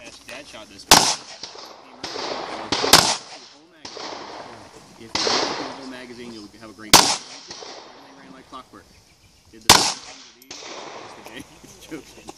Dad shot this guy. If you do the whole magazine, you'll have a great game. Everything ran like clockwork. Did the same thing to these. Joking.